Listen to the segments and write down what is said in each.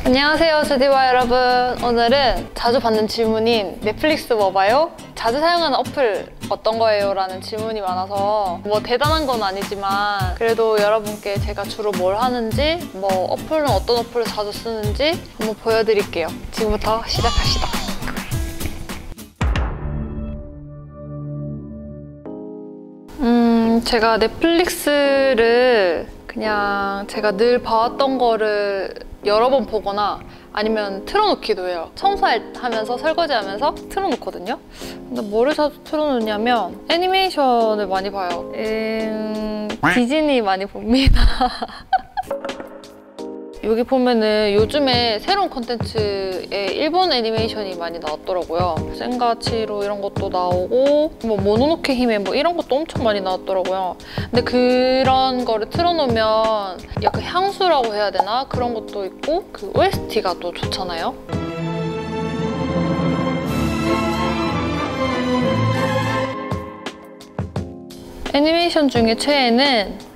안녕하세요, 주디와 여러분. 오늘은 자주 받는 질문인 넷플릭스 뭐 봐요? 자주 사용하는 어플 어떤 거예요? 라는 질문이 많아서 뭐 대단한 건 아니지만 그래도 여러분께 제가 주로 뭘 하는지 뭐 어플은 어떤 어플을 자주 쓰는지 한번 보여드릴게요. 지금부터 시작합시다. 제가 넷플릭스를 그냥 제가 늘 봐왔던 거를 여러 번 보거나 아니면 틀어놓기도 해요. 청소하면서 설거지하면서 틀어놓거든요. 근데 뭐를 자주 틀어놓냐면 애니메이션을 많이 봐요. 디즈니 많이 봅니다. 여기 보면은 요즘에 새로운 콘텐츠에 일본 애니메이션이 많이 나왔더라고요. 센가치로 이런 것도 나오고 뭐 모노노케 히메 뭐 이런 것도 엄청 많이 나왔더라고요. 근데 그런 거를 틀어놓으면 약간 향수라고 해야 되나? 그런 것도 있고 그 OST가 또 좋잖아요. 애니메이션 중에 최애는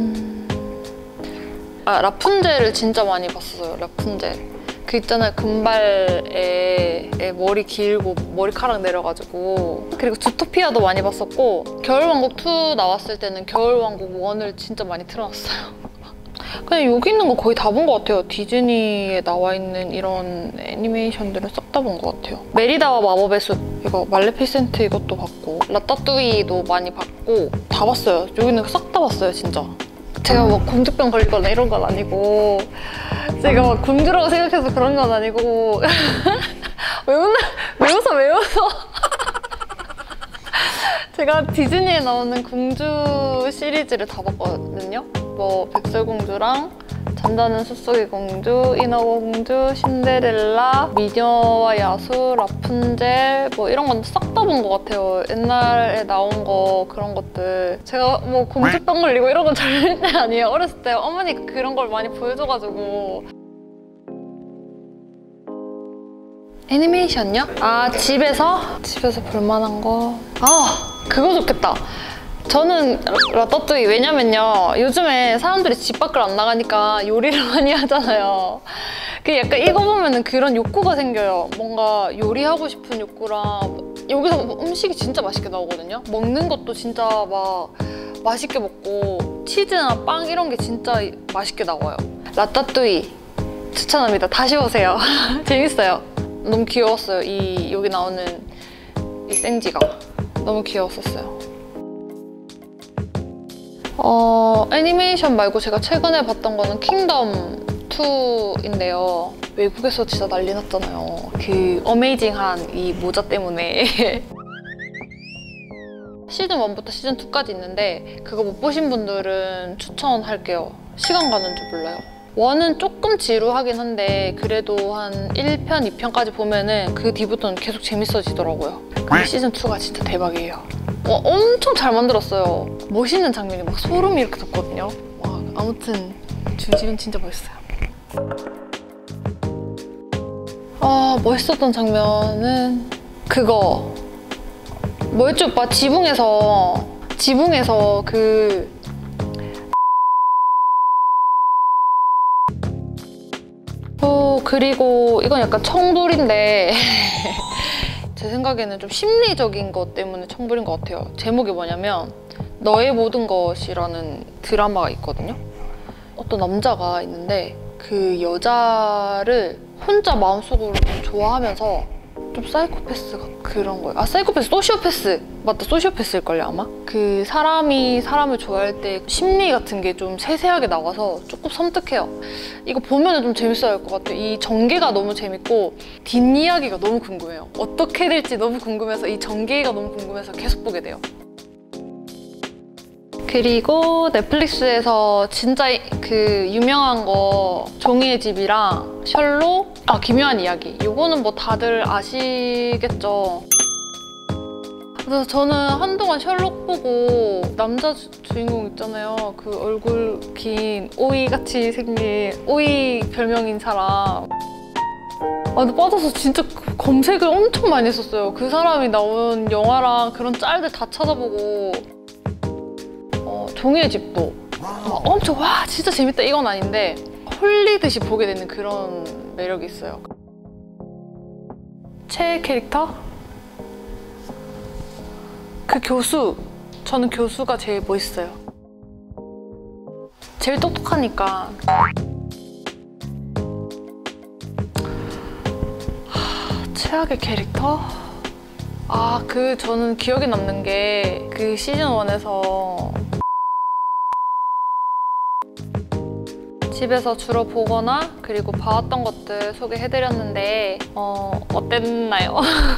라푼젤을 진짜 많이 봤어요. 라푼젤. 그 있잖아요. 금발에 머리 길고 머리카락 내려가지고. 그리고 주토피아도 많이 봤었고 겨울왕국 2 나왔을 때는 겨울왕국 1을 진짜 많이 틀어놨어요. 그냥 여기 있는 거 거의 다 본 것 같아요. 디즈니에 나와 있는 이런 애니메이션들은 싹 다 본 것 같아요. 메리다와 마법의 숲 이거 말레피센트 이것도 봤고 라따뚜이도 많이 봤고 다 봤어요. 여기 있는 거 싹 다 봤어요 진짜. 제가 뭐 공주병 걸리거나 이런 건 아니고 제가 막 공주라고 생각해서 그런 건 아니고 왜 웃어 제가 디즈니에 나오는 공주 시리즈를 다 봤거든요. 뭐 백설공주랑 잠자는 숲속의 공주, 인어공주, 신데렐라, 미녀와 야수, 라푼젤 뭐 이런 건 싹 다 본 것 같아요. 옛날에 나온 거 그런 것들. 제가 뭐 공주병 걸리고 이런 건 절대 아니에요. 어렸을 때 어머니가 그런 걸 많이 보여줘가지고. 애니메이션요? 집에서 볼만한 거. 그거 좋겠다. 저는 라따뚜이 왜냐면요 요즘에 사람들이 집 밖을 안 나가니까 요리를 많이 하잖아요. 그 약간 이거 보면은 그런 욕구가 생겨요. 뭔가 요리하고 싶은 욕구랑 여기서 음식이 진짜 맛있게 나오거든요. 먹는 것도 진짜 막 맛있게 먹고 치즈나 빵 이런 게 진짜 맛있게 나와요. 라따뚜이 추천합니다. 다시 보세요. 재밌어요. 너무 귀여웠어요. 여기 나오는 이 생지가 너무 귀여웠었어요. 애니메이션 말고 제가 최근에 봤던 거는 킹덤 2인데요. 외국에서 진짜 난리 났잖아요. 그 어메이징한 이 모자 때문에. 시즌 1부터 시즌 2까지 있는데 그거 못 보신 분들은 추천할게요. 시간 가는 줄 몰라요. 1은 조금 지루하긴 한데 그래도 한 1편, 2편까지 보면은 그 뒤부터는 계속 재밌어지더라고요. 근데 시즌 2가 진짜 대박이에요. 엄청 잘 만들었어요. 멋있는 장면이 막 소름이 이렇게 돋거든요. 아무튼 줄지은 진짜 멋있어요. 멋있었던 장면은 그거 뭐였지 오빠? 지붕에서 그리고 이건 약간 청돌인데 제 생각에는 좀 심리적인 것 때문에 청불인 것 같아요. 제목이 뭐냐면 너의 모든 것이라는 드라마가 있거든요. 어떤 남자가 있는데 그 여자를 혼자 마음속으로 좀 좋아하면서 좀 사이코패스 그런 거예요. 사이코패스, 소시오패스. 맞다, 소시오패스일걸요 아마? 그 사람이 사람을 좋아할 때 심리 같은 게 좀 세세하게 나와서 조금 섬뜩해요. 이거 보면 좀 재밌어야 할 것 같아요. 이 전개가 너무 재밌고 뒷이야기가 너무 궁금해요. 어떻게 될지 너무 궁금해서 이 전개가 너무 궁금해서 계속 보게 돼요. 그리고 넷플릭스에서 진짜 그 유명한 거 종이의 집이랑 셜록, 기묘한 이야기. 이거는 뭐 다들 아시겠죠? 그래서 저는 한동안 셜록 보고 남자 주인공 있잖아요. 그 얼굴 긴 오이같이 생긴 오이 별명인 사람. 근데 빠져서 진짜 검색을 엄청 많이 했었어요. 그 사람이 나온 영화랑 그런 짤들 다 찾아보고 종이의 집도 엄청 와 진짜 재밌다 이건 아닌데 홀리듯이 보게 되는 그런 매력이 있어요. 최애 캐릭터? 그 교수. 저는 교수가 제일 멋있어요. 제일 똑똑하니까. 최악의 캐릭터? 저는 기억에 남는 게 그 시즌 1에서 집에서 주로 보거나 그리고 봐왔던 것들 소개해드렸는데 어땠나요?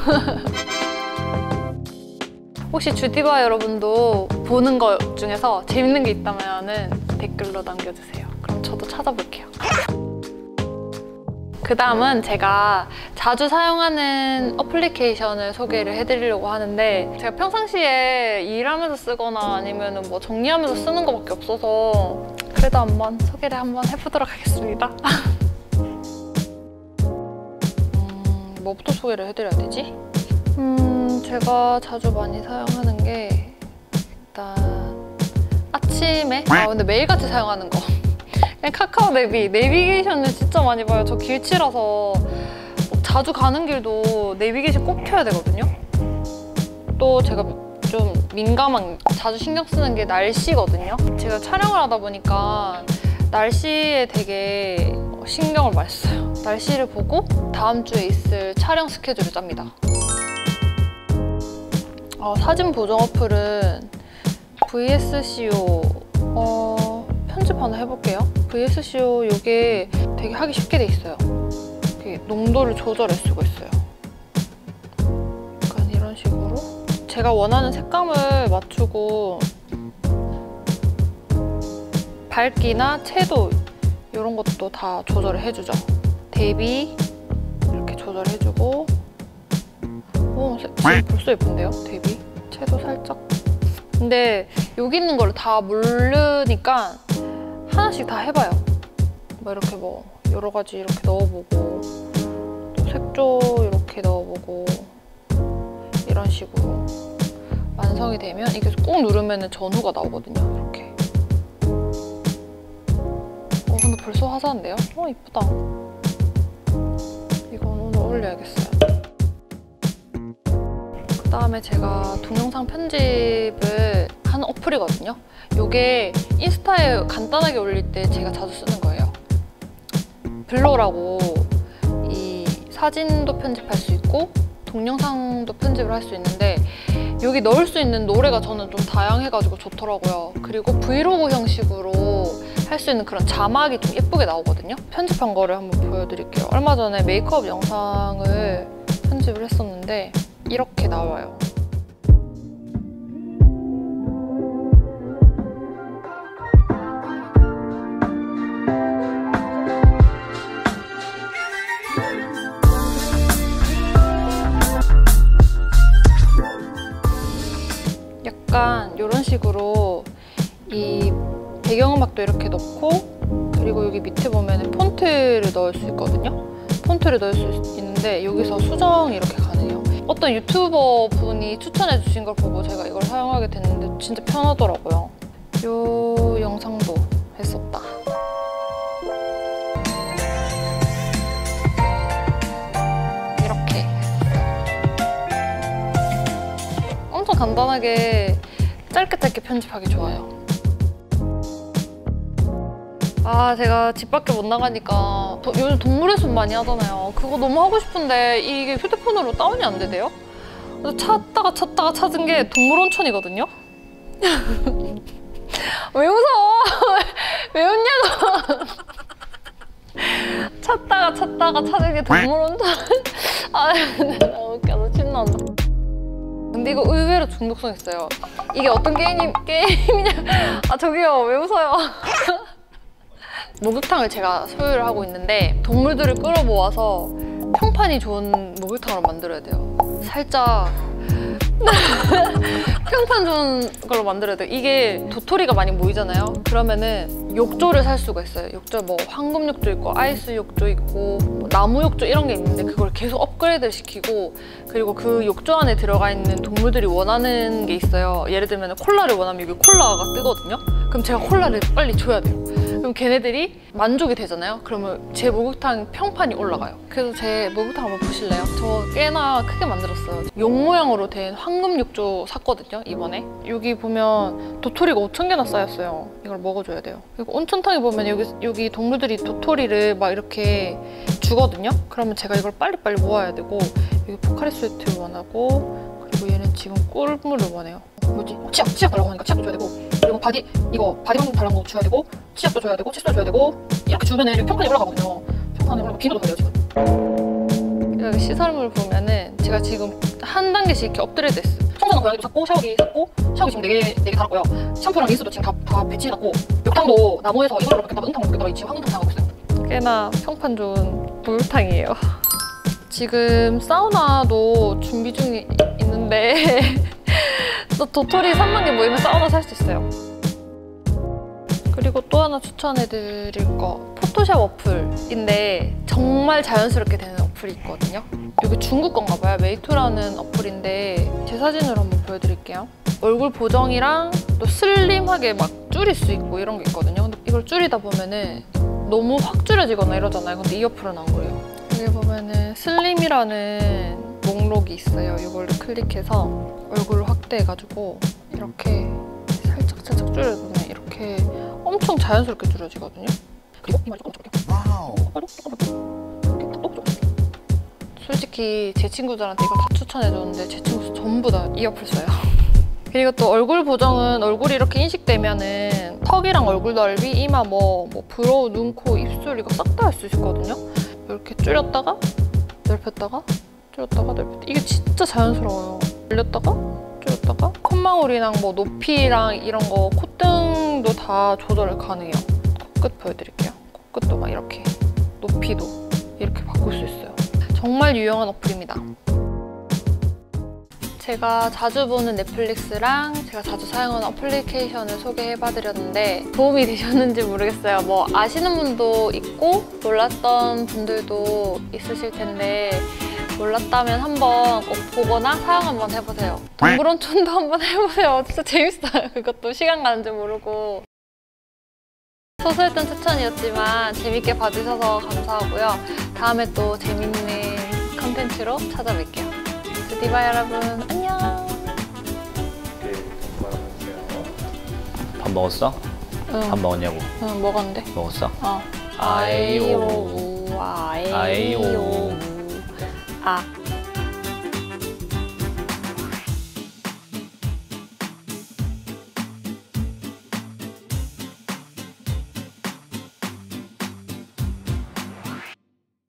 혹시 주디바 여러분도 보는 것 중에서 재밌는 게 있다면 댓글로 남겨주세요. 그럼 저도 찾아볼게요. 그 다음은 제가 자주 사용하는 어플리케이션을 소개를 해드리려고 하는데 제가 평상시에 일하면서 쓰거나 아니면 뭐 정리하면서 쓰는 것밖에 없어서 그래도 한번 소개를 해보도록 하겠습니다. 뭐부터 소개를 해드려야 되지? 제가 자주 많이 사용하는 게 일단 아침에 근데 매일같이 사용하는 거 그냥 카카오 내비게이션을 진짜 많이 봐요. 저 길치라서 자주 가는 길도 내비게이션 꼭 켜야 되거든요. 또 제가 좀 민감한, 자주 신경 쓰는 게 날씨거든요. 제가 촬영을 하다 보니까 날씨에 되게 신경을 많이 써요. 날씨를 보고 다음 주에 있을 촬영 스케줄을 짭니다. 사진 보정 어플은 VSCO 편집 하나 해볼게요. VSCO 이게 되게 하기 쉽게 돼 있어요. 이렇게 농도를 조절할 수가 있어요. 약간 이런 식으로 제가 원하는 색감을 맞추고 밝기나 채도 이런 것도 다 조절을 해주죠. 대비 이렇게 조절해주고 벌써 예쁜데요? 대비 채도 살짝. 근데 여기 있는 걸 다 모르니까 하나씩 다 해봐요. 이렇게 여러 가지 이렇게 넣어보고 또 색조 이렇게 넣어보고 이런 식으로 완성이 되면 이게 꾹 누르면 전후가 나오거든요. 이렇게. 근데 벌써 화사한데요? 이쁘다. 이건 오늘 올려야겠어요. 그 다음에 제가 동영상 편집을 하는 어플이거든요. 이게 인스타에 간단하게 올릴 때 제가 자주 쓰는 거예요. 블로라고 이 사진도 편집할 수 있고 동영상도 편집을 할 수 있는데 여기 넣을 수 있는 노래가 저는 좀 다양해가지고 좋더라고요. 그리고 브이로그 형식으로 할 수 있는 그런 자막이 좀 예쁘게 나오거든요. 편집한 거를 한번 보여드릴게요. 얼마 전에 메이크업 영상을 편집을 했었는데 이렇게 나와요. 약간 이런 식으로 이 배경음악도 이렇게 넣고 그리고 여기 밑에 보면 폰트를 넣을 수 있거든요. 폰트를 넣을 수 있는데 여기서 수정이 이렇게 가능해요. 어떤 유튜버 분이 추천해 주신 걸 보고 제가 이걸 사용하게 됐는데 진짜 편하더라고요. 이 영상도 했었다. 이렇게 엄청 간단하게 짧게 편집하기 좋아요. 제가 집 밖에 못 나가니까 요즘 동물의 숲 많이 하잖아요. 그거 너무 하고 싶은데 이게 휴대폰으로 다운이 안 되대요. 그래서 찾다가 찾은 게 동물원천이거든요. 왜 웃어? 왜 웃냐고. 찾다가 찾은 게 동물원천. 너무 웃겨. 너 침 나온다. 근데 이거 의외로 중독성 있어요. 이게 어떤 게임이냐. 저기요, 왜 웃어요? 목욕탕을 제가 소유를 하고 있는데 동물들을 끌어모아서 평판이 좋은 목욕탕으로 만들어야 돼요. 살짝 평판 좋은 걸로 만들어야 돼요. 이게 도토리가 많이 모이잖아요. 그러면은 욕조를 살 수가 있어요. 욕조 황금 욕조 있고 아이스 욕조 있고 나무 욕조 이런 게 있는데 그걸 계속 업그레이드 시키고 그리고 그 욕조 안에 들어가 있는 동물들이 원하는 게 있어요. 예를 들면 콜라를 원하면 여기 콜라가 뜨거든요. 그럼 제가 콜라를 빨리 줘야 돼요. 그럼 걔네들이 만족이 되잖아요. 그러면 제 목욕탕 평판이 올라가요. 그래서 제 목욕탕 한번 보실래요? 저 꽤나 크게 만들었어요. 용 모양으로 된 황금 욕조 샀거든요, 이번에. 여기 보면 도토리가 5,000개나 쌓였어요. 이걸 먹어줘야 돼요. 그리고 온천탕에 보면 여기 동물들이 도토리를 막 이렇게 주거든요. 그러면 제가 이걸 빨리빨리 모아야 되고, 여기 포카리 스웨트를 원하고, 그리고 얘는 지금 꿀물을 원해요. 뭐지? 치약 달라고 하니까 치약도 줘야 되고, 그리고 바디방 달라는 거 줘야 되고, 치약도 줘야 되고, 칫솔 줘야 되고, 이렇게 주면은 이렇게 평판이 올라가거든요. 평판이 올라가고 비누도 걸려요 지금. 여기 시설물 보면은 제가 지금 한 단계씩 이렇게 업그레이드 했어요. 청소는 고양이도 샀고, 샤워기 샀고, 샤워기 지금 4개 달았고요. 샴푸랑 린스도 지금 다 배치해놨고, 욕탕도 나무에서 이걸로 먹겠다고 은탕 먹겠다고 지금 황금탕 하고 있어요. 꽤나 평판 좋은 목욕탕이에요. 지금 사우나도 준비 중에 있는데 또 도토리 3만 개 모이면 사우나 살 수 있어요. 그리고 또 하나 추천해드릴 거 포토샵 어플인데 정말 자연스럽게 되는 어플이 있거든요. 이게 중국 건가 봐요. 메이토라는 어플인데 제 사진으로 한번 보여드릴게요. 얼굴 보정이랑 또 슬림하게 막 줄일 수 있고 이런 게 있거든요. 근데 이걸 줄이다 보면은 너무 확 줄여지거나 이러잖아요. 근데 이 어플은 안 그래요. 여기 보면은 슬림이라는 목록이 있어요. 이걸로 클릭해서 얼굴을 확대해가지고 이렇게 살짝 줄여주면 이렇게 엄청 자연스럽게 줄여지거든요. 그리고 이마를 조금 줄여볼게요. 솔직히 제 친구들한테 이걸 다 추천해줬는데 제 친구 전부 다 이 어플 써요. 그리고 또 얼굴 보정은 얼굴이 이렇게 인식되면은 턱이랑 얼굴 넓이, 이마, 뭐 브로우, 눈, 코, 입술 이거 싹 다 할 수 있거든요. 이렇게 줄였다가 넓혔다가 줄였다가 넓혔다. 이게 진짜 자연스러워요. 올렸다가 줄였다가 콧망울이랑 뭐 높이랑 이런 거 콧등도 다 조절 가능해요. 코끝 보여드릴게요. 코끝도 막 이렇게 높이도 이렇게 바꿀 수 있어요. 정말 유용한 어플입니다. 제가 자주 보는 넷플릭스랑 제가 자주 사용하는 어플리케이션을 소개해봐드렸는데 도움이 되셨는지 모르겠어요. 뭐 아시는 분도 있고 몰랐던 분들도 있으실 텐데 몰랐다면 한번 꼭 보거나 사용 한번 해보세요. 동물원촌도 한번 해보세요. 진짜 재밌어요. 그것도 시간 가는 줄 모르고. 소소했던 추천이었지만 재밌게 봐주셔서 감사하고요. 다음에 또 재밌는 컨텐츠로 찾아뵐게요. 디바 여러분 안녕. 밥 먹었어? 응. 밥 먹었냐고? 응, 먹었는데. 먹었어? 어. 아이오. 아이오. 아이오. 아.